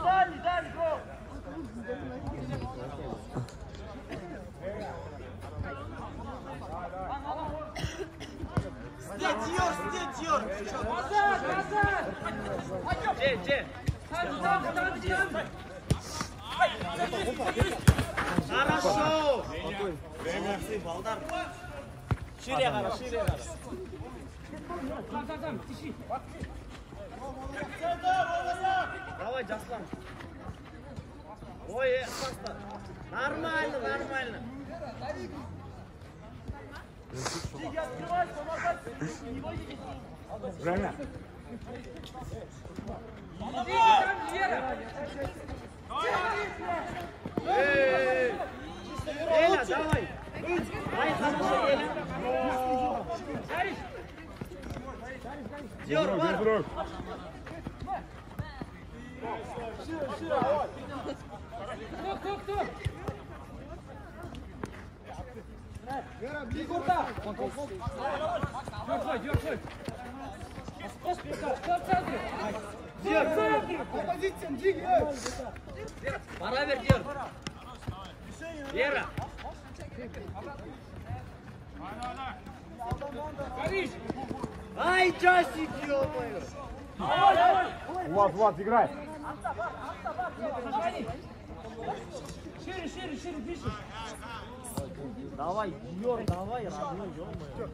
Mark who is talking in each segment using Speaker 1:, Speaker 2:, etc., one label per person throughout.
Speaker 1: Diyor. Ce. Хорошо. Балдар. Шире қара. Давай, Жаслан. Ой, просто. Нормально. Открывай, помогай.
Speaker 2: Время.
Speaker 1: Эля, давай. Ай, хорошо, Эля. Диор, бар. Кто? Бегорда. Дёргай. Диор. По позициям, двигай. Пора вер, Диор. Вера. Ай, Джастик, ё-моё.
Speaker 2: Влад, играй.
Speaker 1: Шире, ближе. Давай, Диор, давай, родной, ё-моё.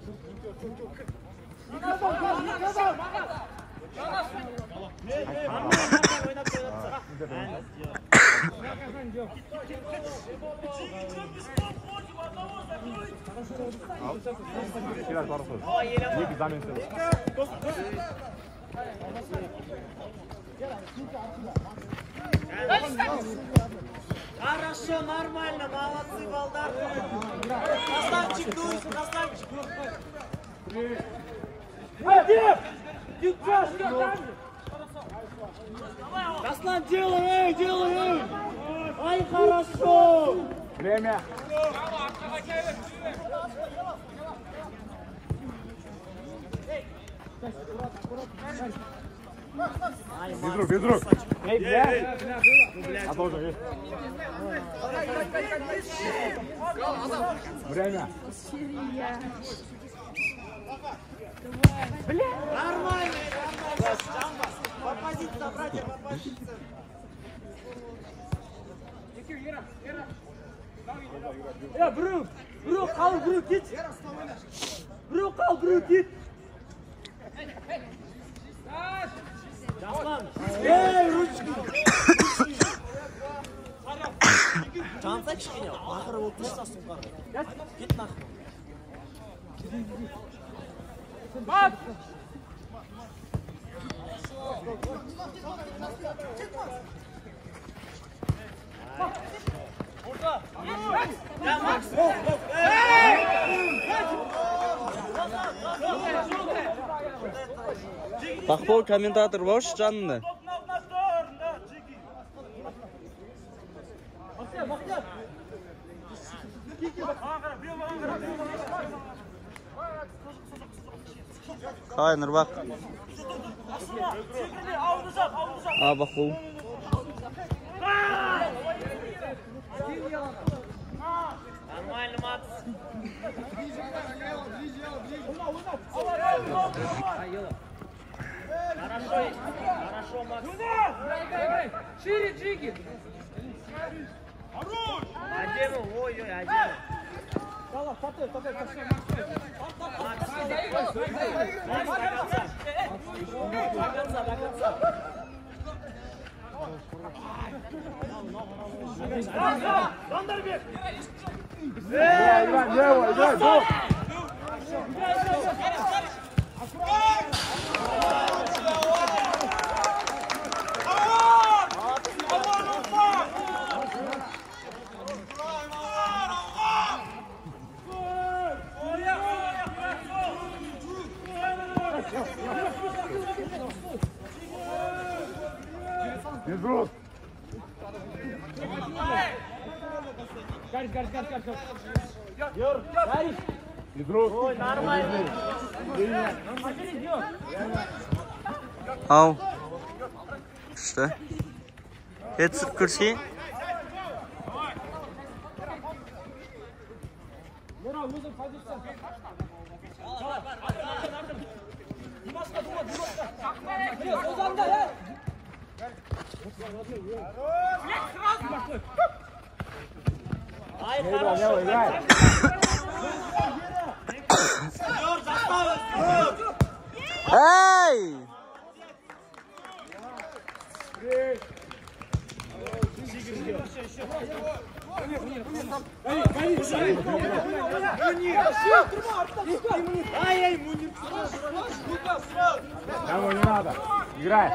Speaker 2: Biraz var olsun. İyi bir zaman istedim.
Speaker 1: Хорошо, нормально, молодцы, Балдар. Красавчик, Дуйс, красавчик. Аслан, делай! Ай, хорошо!
Speaker 2: Время. Физрук. Эй, бля. А тоже есть. Время.
Speaker 1: Бля. Нормально. По позиции, братья, по позиции. Бро, қал, бро, кет. Бро, қал, бро, кет. Жаслан. Эй, ручки. Жанса кішкене, ақыры болып тұрсасын қарға. Кет нақы. Бат! Orada. Ya Max.
Speaker 3: Бақпол комментатор болшы жанында. Қай, Нұрбақ? Бақпол.
Speaker 1: Нормально, Макс. Хорошо, Макс. Шире, Джиги. Одену, ой-ой, одену. Бондарбек!
Speaker 2: Играй, go! Физрук!
Speaker 1: Гарри!
Speaker 2: Физрук!
Speaker 1: Ой, нормально!
Speaker 3: Ау! İşte. Etsin kursi. Hey!
Speaker 2: Там не надо. Играй.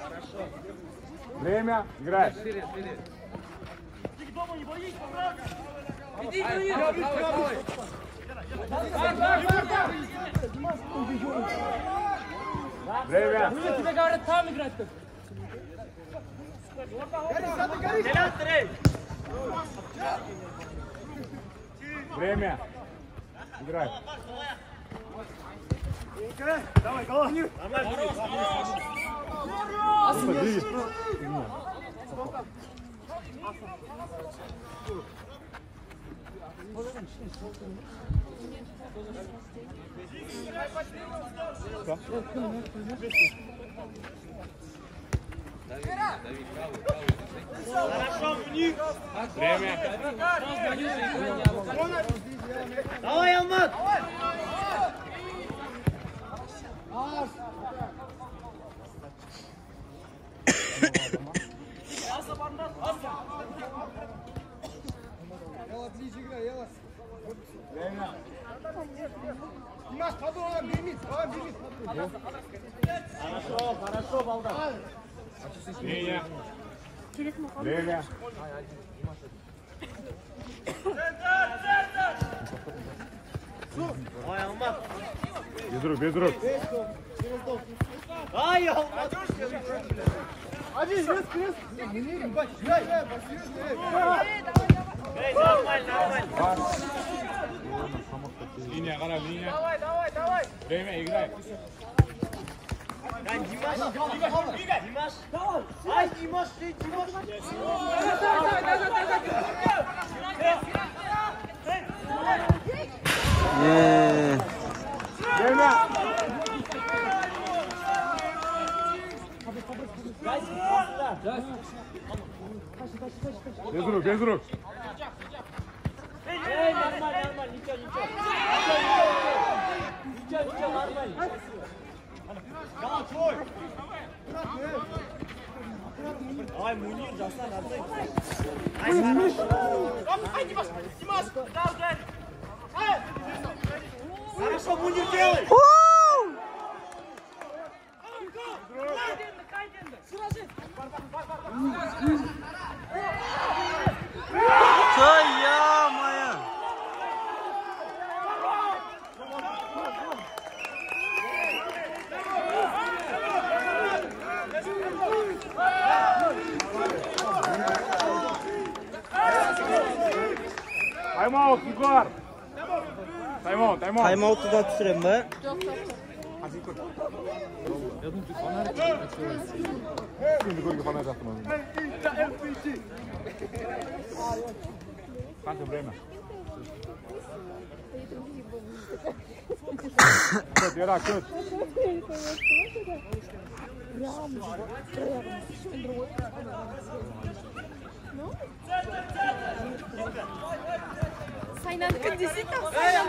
Speaker 2: Время. Играй. Время.
Speaker 4: Тебе говорят, там играть.
Speaker 2: Время. Играй.
Speaker 1: Давай, головни. Хорошо, вниз.
Speaker 2: Время.
Speaker 1: Давай, Алмат.
Speaker 5: Димаш, подумай, бермейді,
Speaker 1: Хорошо, хорошо, балдар.
Speaker 2: Время. Время.
Speaker 1: Давай, Алмат.
Speaker 2: Без рук.
Speaker 1: Ай, Алмат.
Speaker 5: Один, крест.
Speaker 1: Эй, нормально.
Speaker 2: Линия, гора, линия.
Speaker 5: Давай.
Speaker 2: Время, играй.
Speaker 1: Димаш. Ай, Димаш.
Speaker 2: Время. Без рук.
Speaker 1: Эй, нормально, ничего. Ничего, нормально. Давай, твой. Ай, Мунир, Жасан, отдай. Ай, Димаш, дай. Хорошо, Мунир, делай.
Speaker 3: Твоя моя!
Speaker 2: Тайм-аут, Егор. Тайм-аут.
Speaker 3: Тайм-аутты да түсірем ба?
Speaker 2: Şimdi golü bana yaptım onu. Kanka время. Köt, yara, köt.
Speaker 6: Сайнаныкын десей там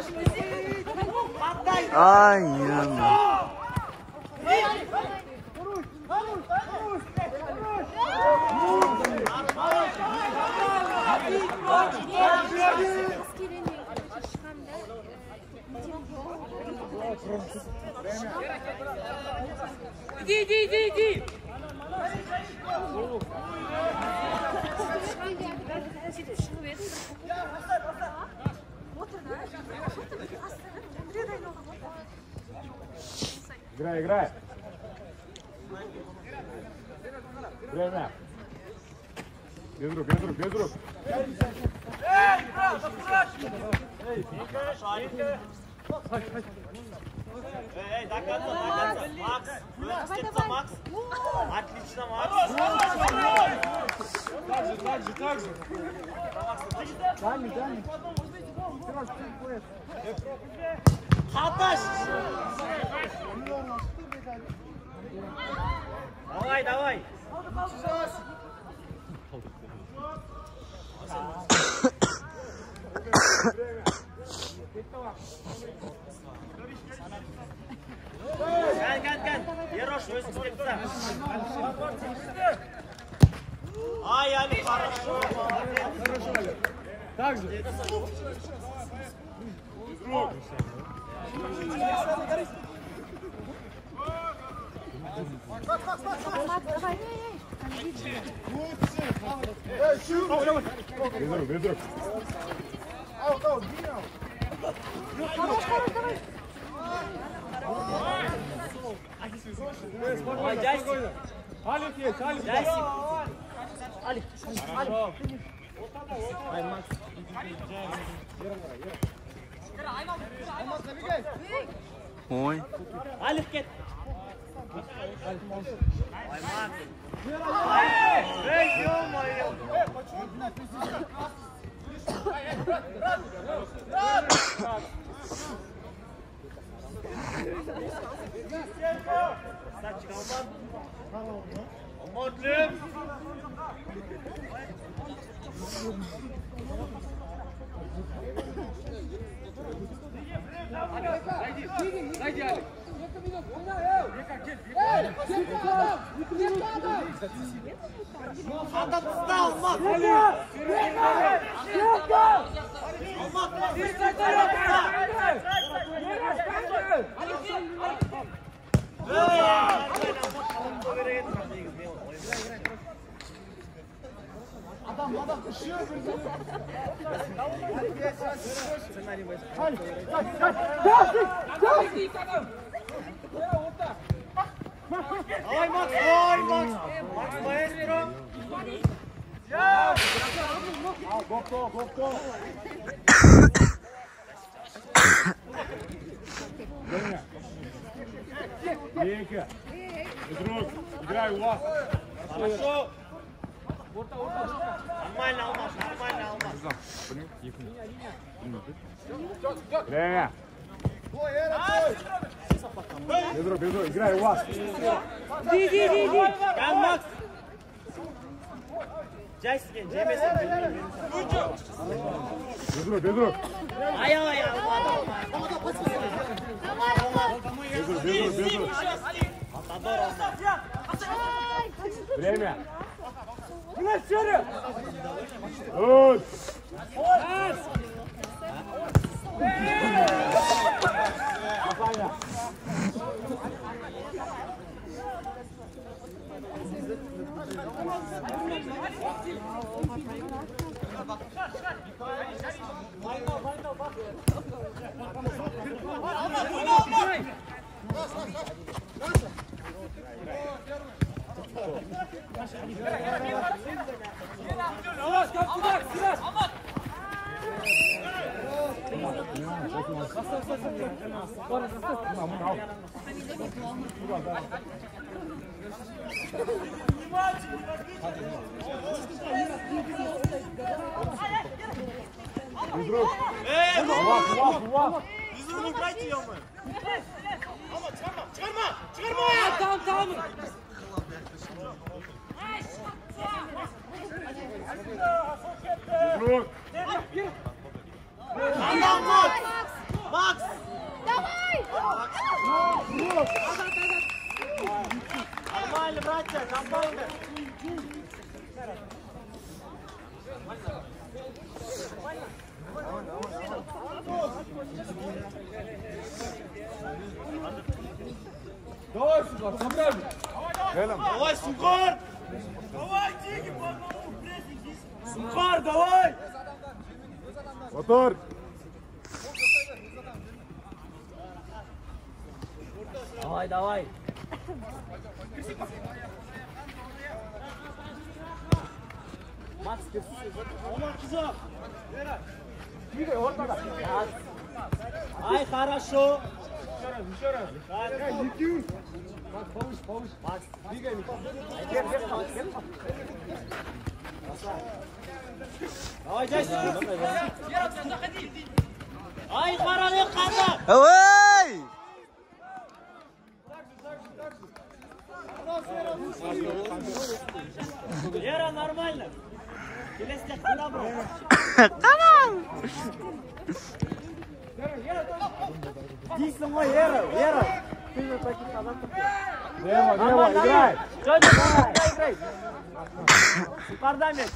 Speaker 3: Ay yanım.
Speaker 4: Иди.
Speaker 2: Играй. Время. Без рук.
Speaker 1: Эй, догадаться. Макс. Макс. Отлично, Макс.
Speaker 5: Так же. Дальний.
Speaker 1: Хаташ! Давай! Ган! Ерош, өзің істеп тұра. Ай, Али, хорошо.
Speaker 5: Так же.
Speaker 2: Бедро.
Speaker 1: Давай, Джайси.
Speaker 5: Алик есть, Алик.
Speaker 1: Джайси. Али. Ай, Макс.
Speaker 3: Ой.
Speaker 1: Алик, кет. Ай, Макс. Эй, ё-моё. Красавчик, Алмат. Лев.
Speaker 5: Зайди, Алик.
Speaker 1: Адам встал, Алмат.
Speaker 5: Adam ışıyor.
Speaker 1: Давай, Макс! Макс, маэстро!
Speaker 2: Гоп-то! Венька! Друг, играй у вас!
Speaker 1: Хорошо! Нормально, Алмаз!
Speaker 2: Время! Бедро, играй у вас!
Speaker 1: Иди! Ган, Макс! Джайси, жемесин!
Speaker 2: Бедро!
Speaker 1: Ай!
Speaker 2: Бедро! Время! Ой!
Speaker 1: Biz bunu bırakmıyor mu? Çıkarma!
Speaker 4: Tamam.
Speaker 2: Друг!
Speaker 1: Макс!
Speaker 6: Давай!
Speaker 1: Нормально, братья, комбайны!
Speaker 5: Давай сюда, собрали.
Speaker 1: Давай, Сухар! Давай, Диги, Сухар, давай!
Speaker 2: Мотор!
Speaker 1: Давай! Макс, кызым!
Speaker 5: Двигай, ортада.
Speaker 1: Ай, хорошо!
Speaker 5: Еще раз. Никюр. Повыше.
Speaker 1: Макс,
Speaker 5: Двигай, Никюр.
Speaker 1: Давай, Джайси. Ай, қаралек қанды.
Speaker 3: Ой!
Speaker 1: Вера, нормально. Келесте қанда бұрын.
Speaker 3: Қанам!
Speaker 1: Дейсің ғой, Вера. Ты же таких қазан тұрды.
Speaker 2: Лево, играй.
Speaker 1: Жойды, играй. Супарда мен.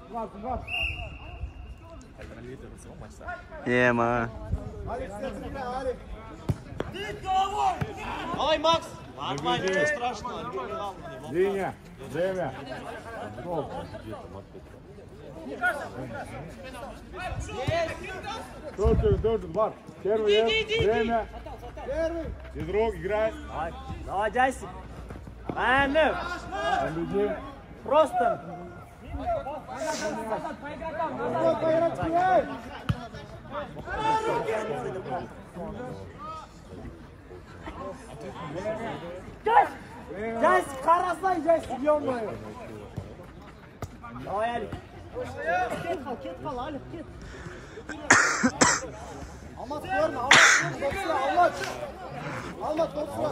Speaker 3: Ема.
Speaker 1: Давай, Макс. Нормально, не страшно.
Speaker 2: Линия. Время. Тоже, бар. Первый, время. Физрук, играй.
Speaker 1: Давай, Джайси. Мәніп. Просто. Джайси, қарасай, Джайси, ё-моё. Давай, Алик. Кет қал, Алик, кет. Алмат, көрме, Алмат, топсыра.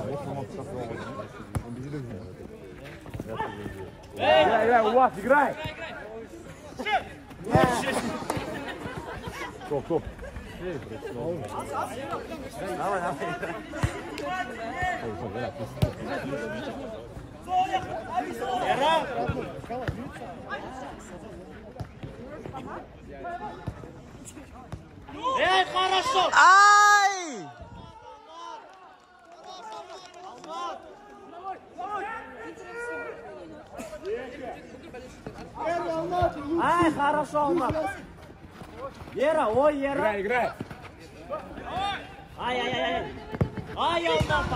Speaker 2: Играй, у вас, играй. Стоп.
Speaker 1: Давай. Эй, хорошо!
Speaker 3: Ай!
Speaker 1: Ай, хорошо, Алмат. Вера, ой, Вера.
Speaker 2: Играй.
Speaker 1: Ай, Алмат.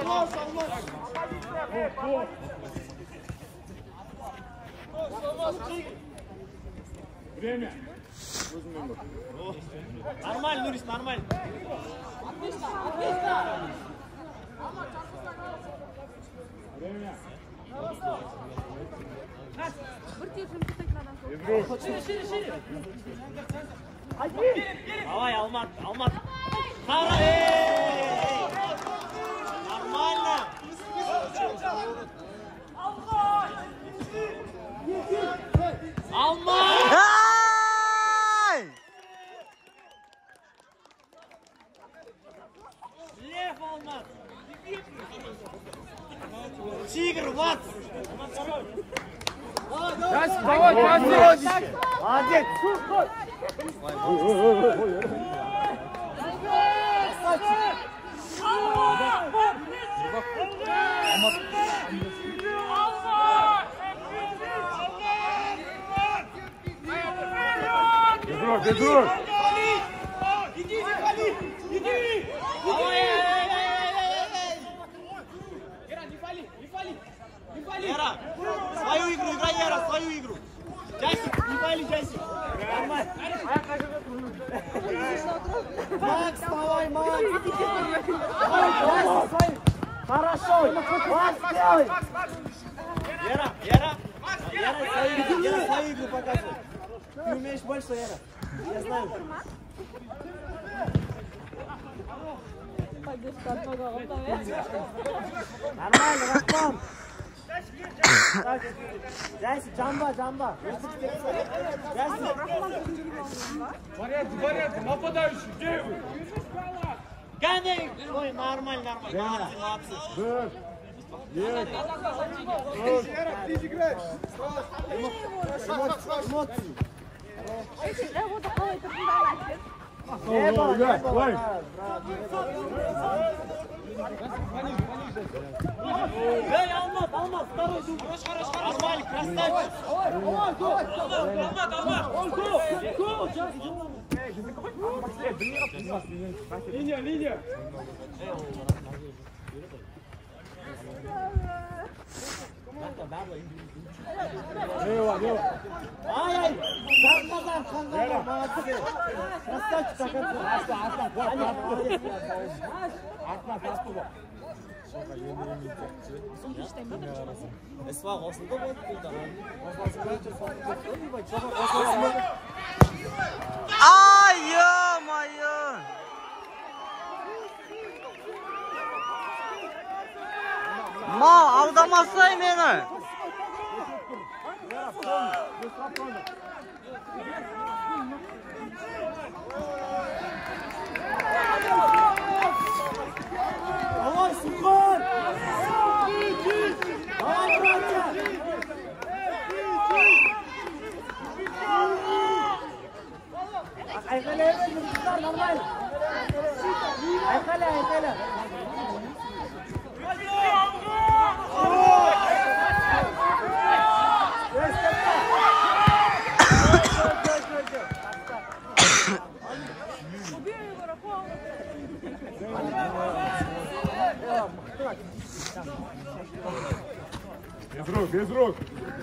Speaker 2: Время.
Speaker 1: Нормально, Нурис, нормально.
Speaker 2: Время.
Speaker 1: Давай, Алмат. Нормально. Алмат!
Speaker 3: Ай!
Speaker 1: Лев, Алмат! Тигр, вот!
Speaker 5: Давай,
Speaker 1: Молодец!
Speaker 2: Физрук.
Speaker 1: Иди! Вера, свою игру, играй, Вера, свою игру. Джайси, не пали, Джайси. Нормально. Макс, давай, Макс. Хорошо, Макс, делай. Вера, свою игру показывай. Ты умеешь больше, Вера. Я знаю. Нормально, Рахман. Джайси, джамба. Джайси.
Speaker 5: Порядок, нападающий, где вы?
Speaker 1: Гони! Ой, нормально. Молодцы. Эмоции.
Speaker 2: Играй.
Speaker 1: Эй, Алмат, второй зуб. Нормально, красавчик.
Speaker 5: Линия.
Speaker 2: Лево.
Speaker 1: Ай, молодцы. Красавчик, Es war raus, oder?
Speaker 3: Ay, ё-моё! Mal, aldamasay meni.
Speaker 1: Давай, Сухан! Давай, братья! Айқайлайық, жұрттар, нормально. Айқайла, айқайла.
Speaker 2: Без рук.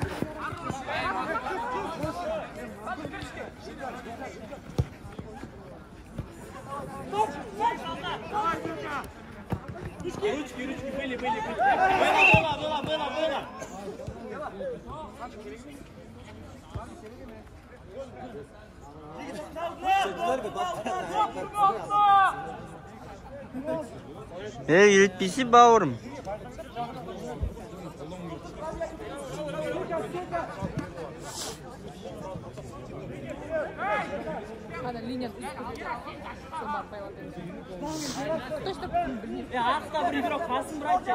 Speaker 1: Ручки, были. Было.
Speaker 3: Ey, yürütmesi bağırım.
Speaker 6: Ana linha do
Speaker 1: Aqda bir игрок qasım bratcha.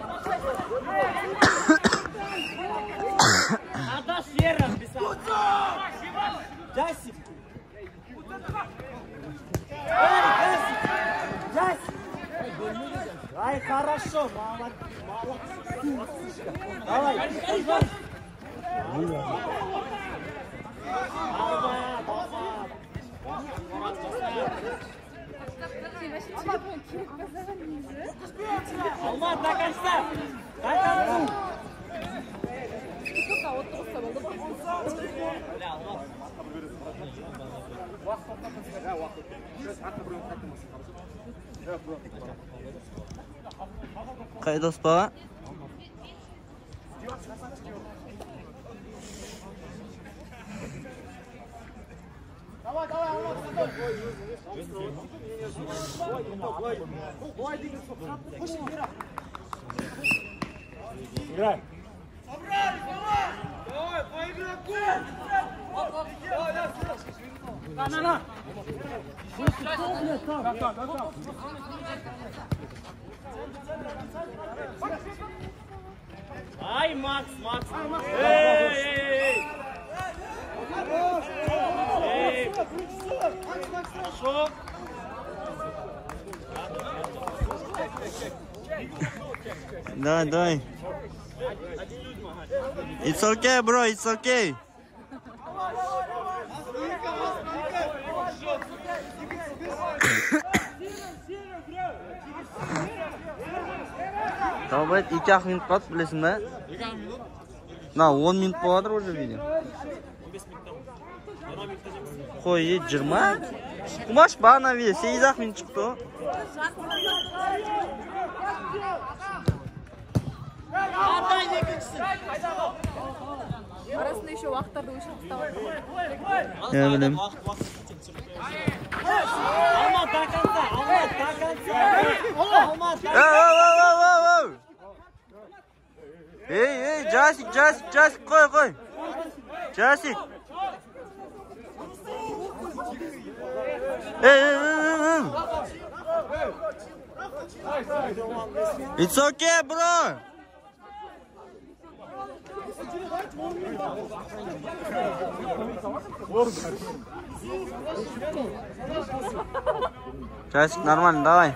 Speaker 1: Adash yerram bisam. Jasip. Jasip. Ай, хорошо, молодец. Давай. Alma takashsa. Takashsa.
Speaker 3: Qaydos baba?
Speaker 2: Играй.
Speaker 1: На. Ай, Макс. Эй. Хорошо.
Speaker 3: Давай. It's okay, bro, it's okay. Tamam, 2 minut qoldi, bilasizmi? Na, 10 minut bo'ladi o'sha video.
Speaker 1: 15 minutda.
Speaker 3: Qo'y, jirma. Kumash bana video 8 minut chiqdi.
Speaker 1: Atay ikkinchisi.
Speaker 6: Arasında еще vaqtlarda o'sha qistavar.
Speaker 3: Ya bilim.
Speaker 1: Alma takansa.
Speaker 3: Hey, Jasik, qo'y. Jasik. Hey. It's okay, bro. Jasik, нормально, давай.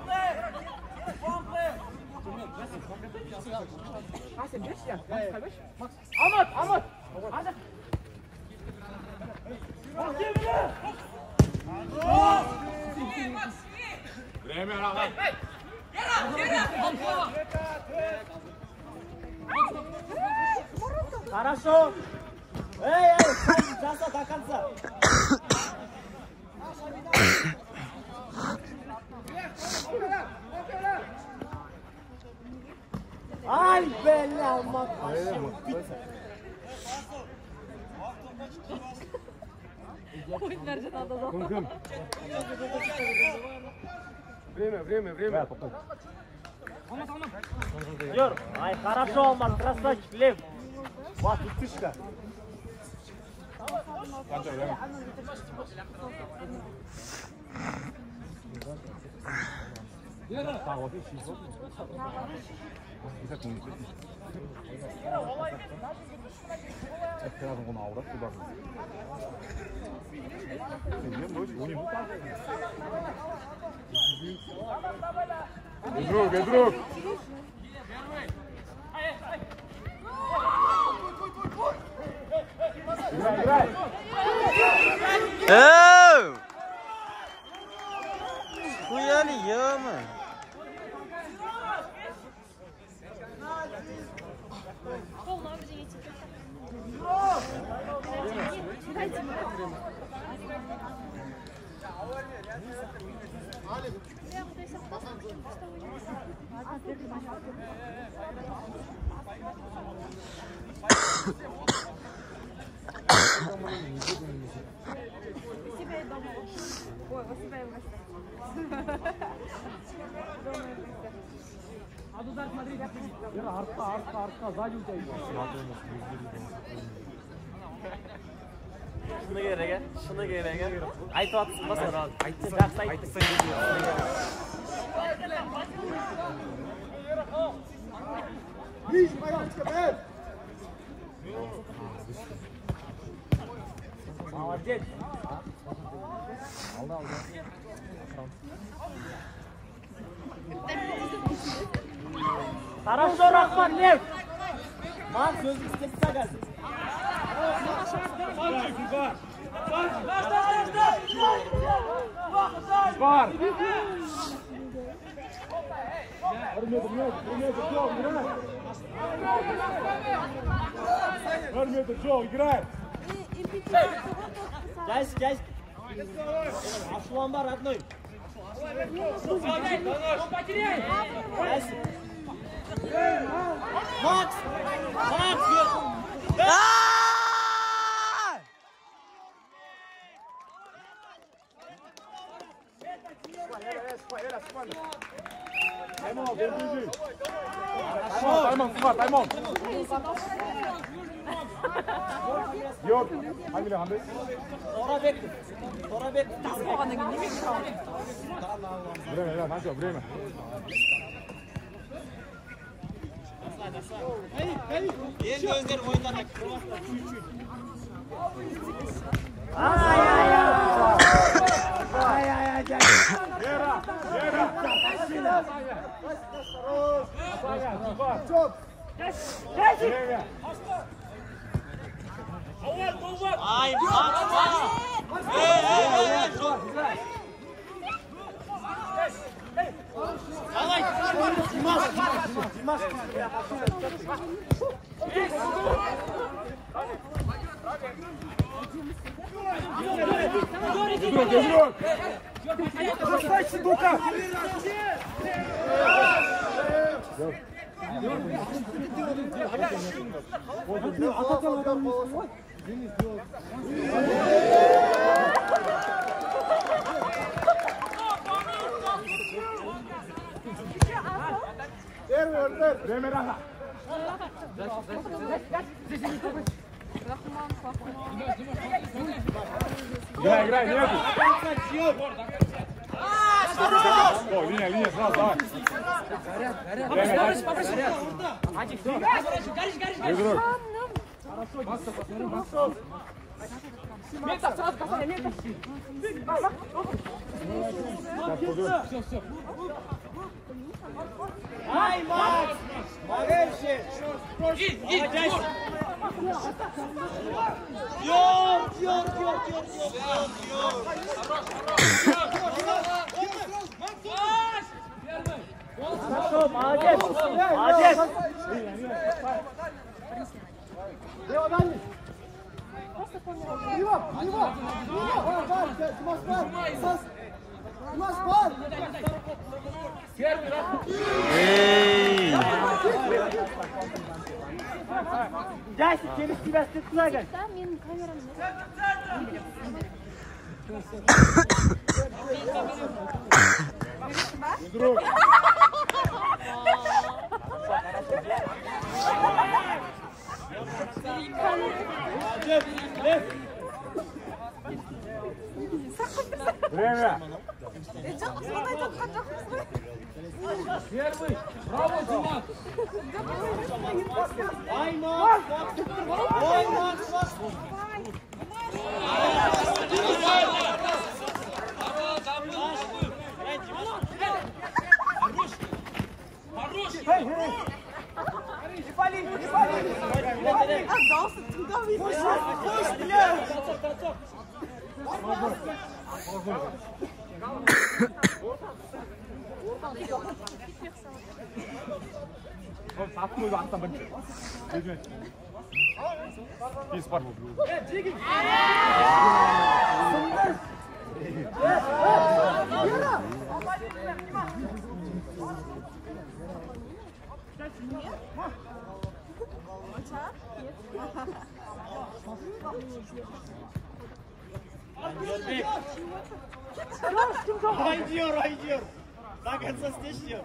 Speaker 5: Ahmet.
Speaker 2: Время, Рахат.
Speaker 1: Хорошо. Эй, жаса до конца. Ай, бля,
Speaker 6: Ой, Наржан надо.
Speaker 5: Кым. Время.
Speaker 1: Юр, ай, хорошо, Алмаз, красавчик, Лев. Вот, утышка.
Speaker 5: Друг. Играй.
Speaker 3: Эй! Хуяли, яма.
Speaker 5: Артқа, сзади у тебя.
Speaker 1: Şunu gerek. Aytı atsın, basın abi. Жақсы айтты. Молодец. Хорошо, Рахман, Лев. Ман sözü istetse gelsin.
Speaker 5: Бар. Жол, играй.
Speaker 1: Гайс. Ашулан бар, родной. Гайс. Макс,
Speaker 5: Таймон. Yok. Hangi?
Speaker 1: Торабек.
Speaker 5: Время.
Speaker 1: Endi o'zlari o'yinlarga kirmoqda chüy-chüy. Ay,
Speaker 5: Друг. Бросайте, сука! Время рано. Играй, нету. О, линия, сразу, давай. Друг.
Speaker 1: Все. Ай, Макс! Молодец! Йор! Хорошо, молодец!
Speaker 3: Эй!
Speaker 1: Дайся, через тебя стыдно.
Speaker 6: Там мен камерамды.
Speaker 5: Друг. Время.
Speaker 4: Первый. Браво, Дима.
Speaker 1: Ой, Макс! Ой, Макс!
Speaker 6: Отдался туда,
Speaker 1: Пусть, блядь!
Speaker 5: Атмой аттан бірінші. Бес бар.
Speaker 1: Айдер! До конца стечнем!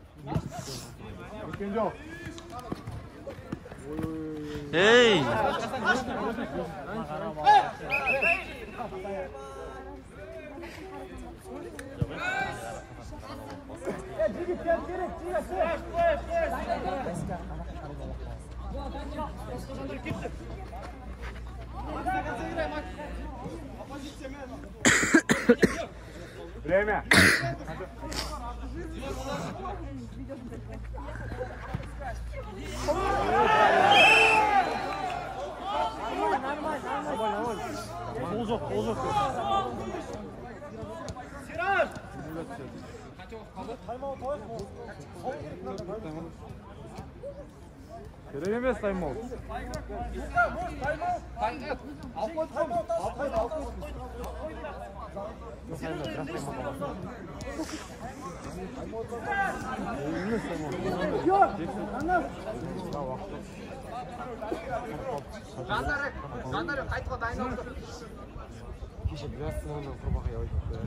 Speaker 5: Өткен жоқ.
Speaker 3: Ей!
Speaker 5: Время. Қол жоқ.
Speaker 1: Сираж!
Speaker 5: Керек емес таймау.
Speaker 2: Жандар қайтуға дайындалды.
Speaker 5: Кеше біраз сынауынан құрбақай айтыпты.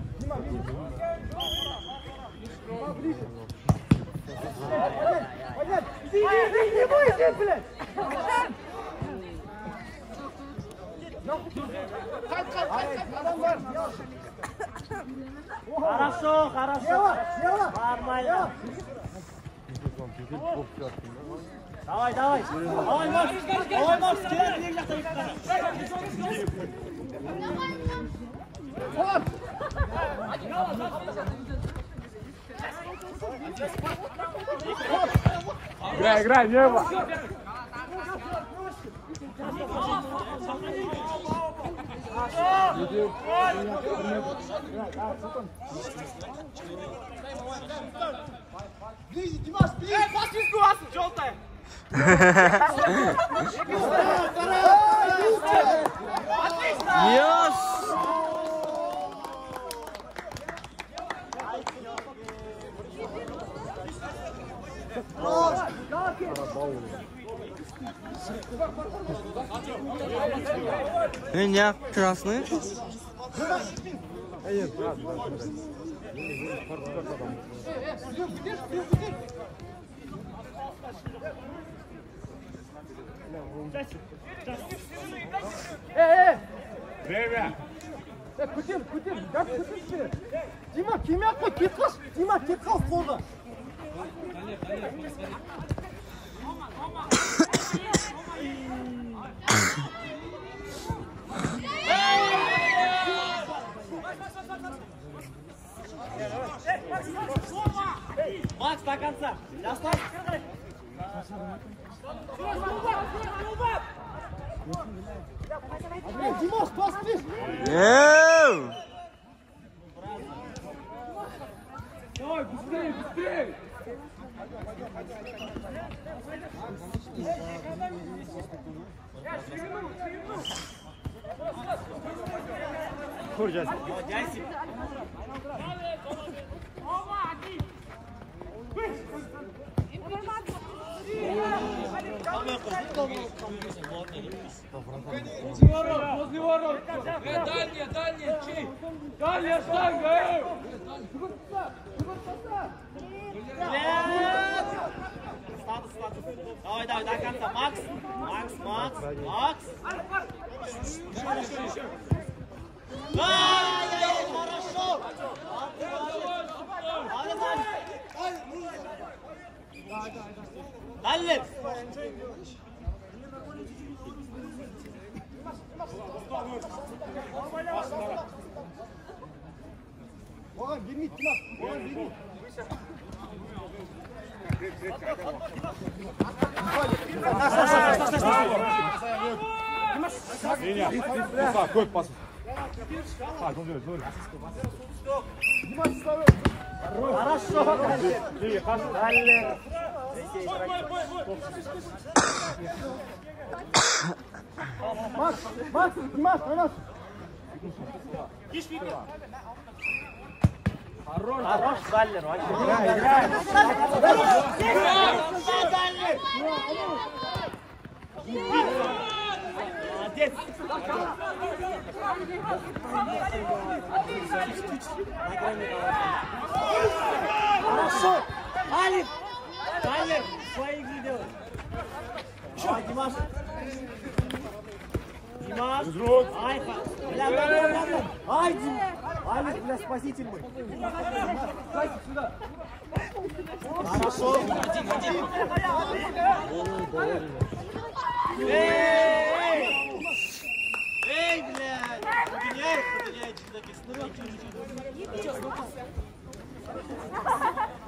Speaker 1: Не бойся, блядь! Хорошо. Нормально. Давай, Макс, келер жақтан
Speaker 5: Играй, небо.
Speaker 1: Димаш, пас визгу асыл, желтая!
Speaker 3: Yes! Меня красный.
Speaker 5: Время.
Speaker 1: Көтер, газ көтерші. Дима, кеме қой, кет қаш. Дима, кет қал қолда. Макс, до конца. Димаш, поспишь!
Speaker 5: Ой, быстрее!
Speaker 1: Kuracağız. Gelsin.
Speaker 4: Возле ворот. Дальняя, чей? Дальняя штанга.
Speaker 1: Давай, до конца. Макс. Ай, хорошо. Дальше.
Speaker 5: Какой пас?
Speaker 1: Хорошо. Хорош, Галлер, молодец. Хорошо, Алик. Галлер, свои игры делай. Давай, Димаш. Ай, бля. Ай, Дим. Алик, бля, спаситель мой. Хорошо. Эй, блядь. Подгоняй,